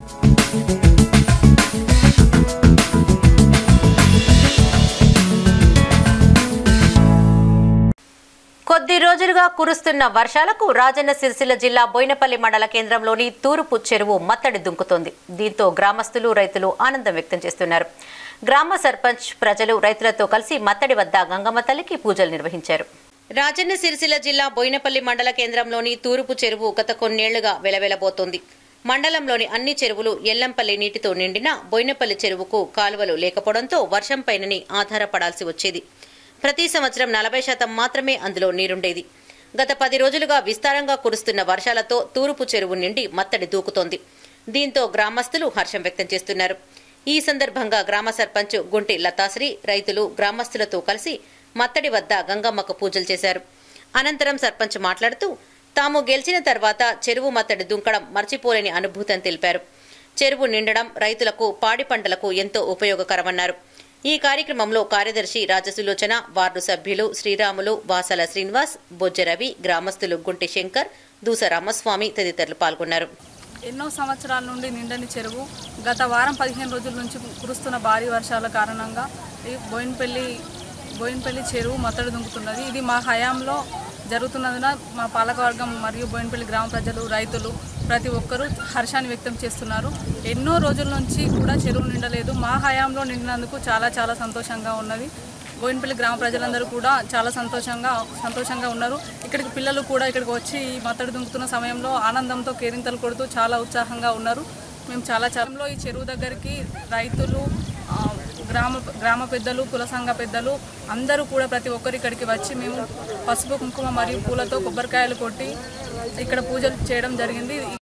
కొద్ది రోజులుగా కురుస్తున్న వర్షాలకు రాజన్న సిరిసిల్ల జిల్లా బోయినపల్లి మండల కేంద్రంలోని తూర్పు చెరువు మత్తడి దుంకుతోంది. దీంతో గ్రామస్తులు రైతులు ఆనందం వ్యక్తం చేస్తున్నారు. గ్రామ సర్పంచ్ ప్రజలు రైతులతో కలిసి మత్తడి వద్ద గంగమ్మ తల్లికి పూజలు నిర్వహించారు. రాజన్న సిరిసిల్ల జిల్లా బోయినపల్లి మండల కేంద్రంలోని తూర్పు చెరువు గత కొన్నేళ్లుగా వెలవెలబోతోంది. మండలంలోని అన్ని చెరువులు ఎల్లంపల్లి నీటితో నిండినా బోయినపల్లి చెరువుకు కాలువలు లేకపోవడంతో వర్షంపైనని ఆధారపడాల్సి వచ్చేది. ప్రతి సంవత్సరం 40% మాత్రమే అందులో నీరుండేది. గత 10 రోజులుగా విస్తారంగా కురుస్తున్న వర్షాలతో తూర్పు చెరువు నిండి మత్తడి దూకుతోంది. దీంతో గ్రామస్తులు హర్షం వ్యక్తం చేస్తున్నారు. ఈ సందర్భంగా గ్రామ సర్పంచ్ గుంటి లతాశ్రీ రైతులు గ్రామస్తులతో కలిసి మత్తడి వద్ద గంగమ్మకు పూజలు చేశారు. అనంతరం సర్పంచ్ మాట్లాడుతూ తాము గెలిచిన తర్వాత చెరువు మత్తడి దుంకడం మర్చిపోలేని అనుభూతిని తెలిపారు. చెరువు నిండడం రైతులకు పాడి పంటలకు ఎంతో ఉపయోగకరమన్నారు. ఈ కార్యక్రమంలో కార్యదర్శి రాజసులోచన, వార్డు సభ్యులు శ్రీరాములు, వాసల శ్రీనివాస్, బొజ్జరవి, గ్రామస్తులు గుంటి శంకర్, దూస రామస్వామి తదితరులు పాల్గొన్నారు. ఎన్నో సంవత్సరాల నుండి నిండని చెరువు గత వారం 15 రోజుల నుంచి కురుస్తున్న భారీ వర్షాల కారణంగా ఈ బోయినపల్లి చెరువు మత్తడి దుంకుతున్నది. ఇది మా హయాంలో జరుగుతున్నందున మా పాలకవర్గం మరియు బోయినపల్లి గ్రామ ప్రజలు, రైతులు ప్రతి ఒక్కరూ హర్షాన్ని వ్యక్తం చేస్తున్నారు. ఎన్నో రోజుల నుంచి కూడా చెరువు నిండలేదు. మా హయాంలో నిండినందుకు చాలా చాలా సంతోషంగా ఉన్నది. బోయినపల్లి గ్రామ ప్రజలందరూ కూడా చాలా సంతోషంగా ఉన్నారు. ఇక్కడికి పిల్లలు కూడా ఇక్కడికి వచ్చి ఈ మత్తడి దుంకుతున్న సమయంలో ఆనందంతో కేరింతలు కొడుతూ చాలా ఉత్సాహంగా ఉన్నారు. మేము చాలా ఈ చెరువు దగ్గరికి రైతులు, గ్రామ పెద్దలు, కుల సంఘ పెద్దలు అందరూ కూడా ప్రతి ఒక్కరు ఇక్కడికి వచ్చి మేము పసుపు కుంకుమ మరియు పూలతో కొబ్బరికాయలు కొట్టి ఇక్కడ పూజలు చేయడం జరిగింది.